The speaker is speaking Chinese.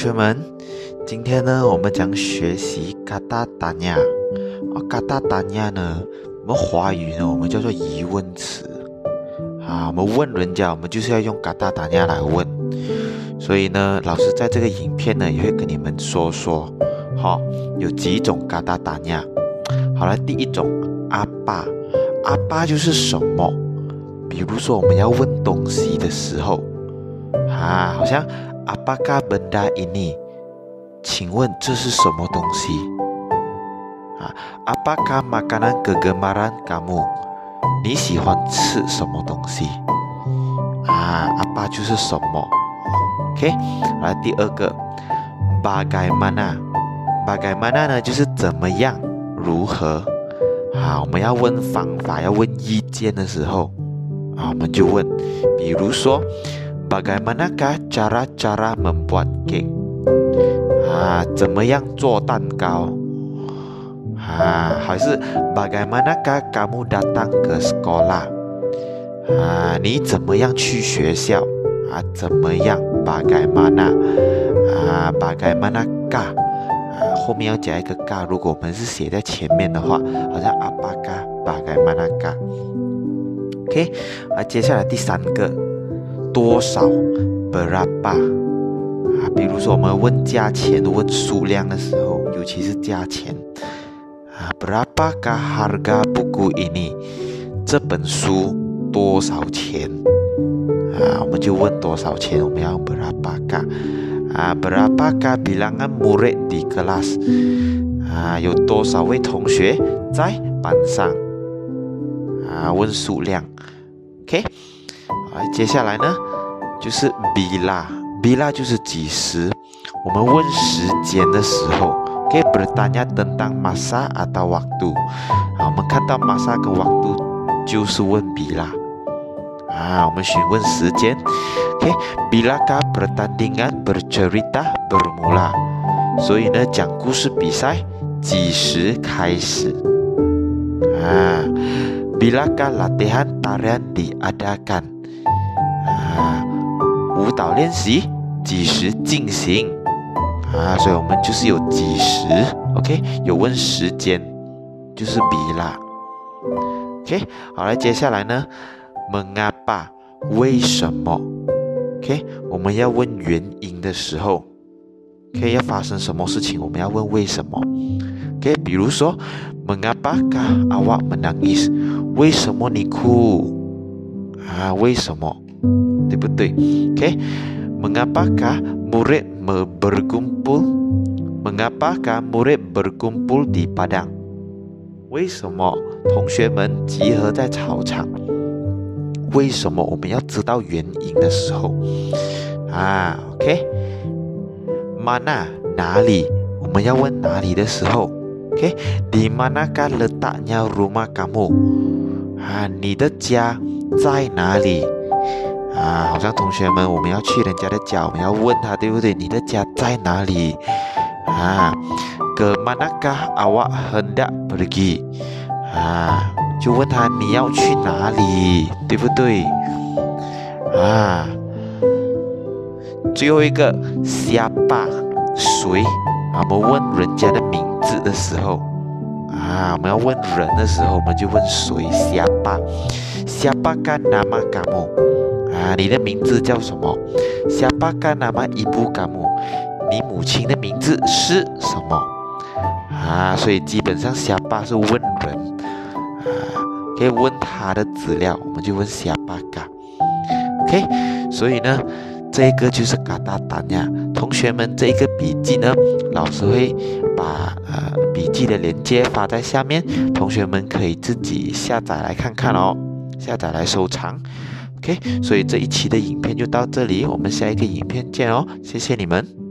学们，今天呢，我们将学习嘎达达尼亚。嘎达达尼亚呢，我们华语呢，我们叫做疑问词。我们问人家，我们就是要用嘎达达尼亚来问。所以呢，老师在这个影片呢，也会跟你们说，有几种嘎达达尼亚。好了，第一种阿爸，阿爸就是什么？比如说我们要问东西的时候，好像Apakah benda ini？ 请问这是什么东西？Apakah makanan kegemaran kamu？ 你喜欢吃什么东西？apa 就是什么 ？OK， 来第二个 bagaimana？bagaimana 呢就是怎么样，如何？我们要问方法，要问意见的时候，我们就问，比如说。Bagaimanakah cara membuat cake？ 怎么样做蛋糕？还是 Bagaimanakah kamu datang ke sekolah？ 你怎么样去学校？怎么样 ？Bagaimanakah？ 后面要加一个 ka， 如果我们是写在前面的话，好像 Apakah Bagaimanakah？OK， 接下来第三个。多少 berapa？ 比如说我们问价钱、问数量的时候，尤其是价钱berapakah harga buku ini？ 这本书多少钱？我们就问多少钱，我们要用 berapakah？berapakah bilangan murid di kelas？ 有多少位同学在班上？问数量 ，OK。接下来呢，就是 bila 就是几时。我们问时间的时候，可以 bertanya tentang masa atau waktu。我们看到 masa 跟 waktu 就是问 bila。我们询问时间。bilakah pertandingan bercerita bermula？ 所以呢，讲故事比赛几时开始？bilakah latihan tarian diadakan？舞蹈练习几时进行？所以我们就是有几时 ，OK， 有问时间，就是 bila。OK， 好了，接下来呢 ，mengapa 为什么 ？OK， 我们要问原因的时候 ，OK， 要发生什么事情，我们要问为什么 ？OK， 比如说 mengapakah awak menangis？ 为什么你哭？为什么？对不对 ？OK， mengapakah murid berkumpul？ Mengapakah murid berkumpul di padang？ 为什么同学们集合在操场？为什么我们要知道原因的时候？OK， mana 哪里？我们要问哪里的时候 ？OK， di manakah letaknya rumah kamu？ 你的家在哪里？好像同学们，我们要去人家的家，我们要问他，对不对？你的家在哪里？ke manakah awak hendak pergi？ 就问他你要去哪里，对不对？最后一个 siapa 谁？我们问人家的名字的时候，我们要问人的时候，我们就问谁 siapa？Siapakah nama kamu？ 你的名字叫什么 ？Siapakah nama ibu kamu？ 你母亲的名字是什么？所以基本上 siapa 是问人，可以问他的资料，我们就问 siapakah。OK， 所以呢，这个就是嘎达达尼亚。同学们，这个笔记呢，老师会把笔记的连接发在下面，同学们可以自己下载来看看哦。下载来收藏 ，OK， 所以这一期的影片就到这里，我们下一个影片见哦，谢谢你们。